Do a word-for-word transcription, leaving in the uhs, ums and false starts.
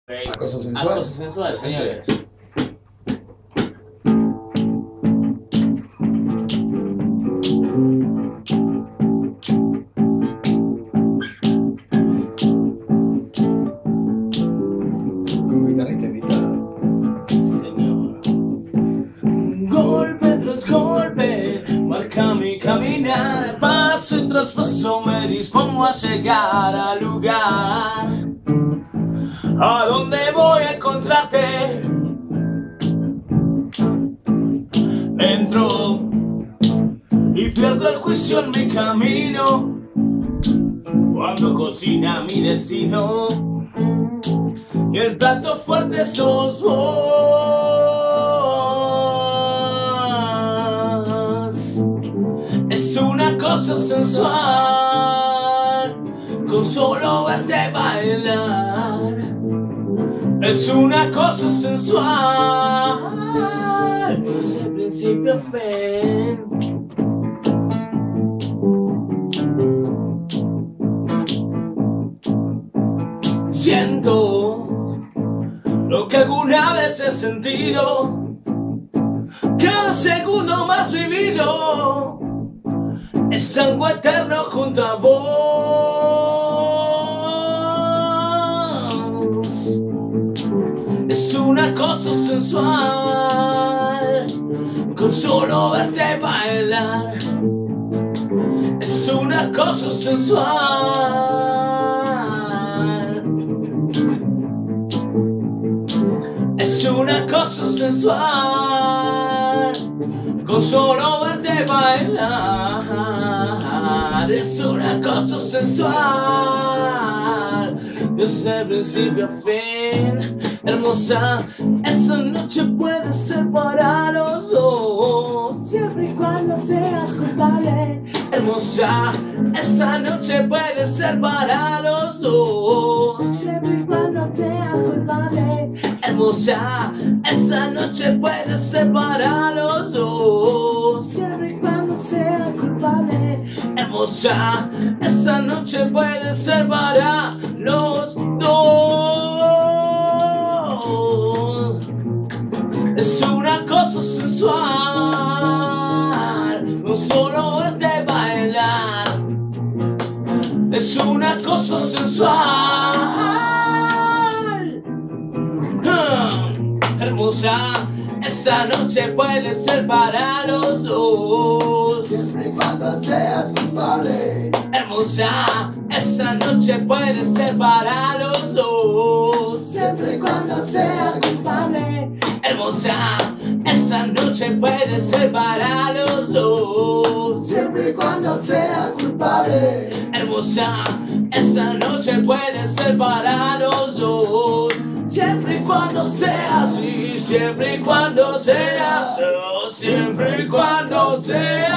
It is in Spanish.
Okay. Acoso sensual. Acoso sensual, señores. Como guitarrista invitado. Señor. Golpe tras golpe, marca mi caminar. Paso tras paso me dispongo a llegar al lugar a donde voy a encontrarte. Entro y pierdo el juicio en mi camino cuando cocina mi destino y el plato fuerte sos vos. Es una cosa sensual con solo verte bailar. Es una cosa sensual desde el principio a fin. Siento lo que alguna vez he sentido, cada segundo más vivido es algo eterno junto a vos. Es un acoso sensual con solo verte bailar. Es un acoso sensual. Es un acoso sensual con solo verte bailar. Es un acoso sensual desde el principio a fin. Hermosa, esa noche puede ser para los dos, siempre y cuando seas culpable. Hermosa, esta noche puede ser para los dos, siempre y cuando seas culpable. Hermosa, esta noche puede ser para los dos, siempre y cuando seas culpable. Hermosa, esta noche puede ser para los dos. Es un acoso sensual, no solo verte bailar. Es un acoso sensual. Hmm. Hermosa, esta noche puede ser para los dos, Siempre y cuando seas culpable. Hermosa, esta noche puede ser para los dos, Siempre y cuando seas culpable. Hermosa, esta noche puede ser para los dos, Siempre y cuando seas culpable. Hermosa, esta noche puede ser para los dos, siempre y cuando sea así, siempre y cuando sea, siempre y cuando sea.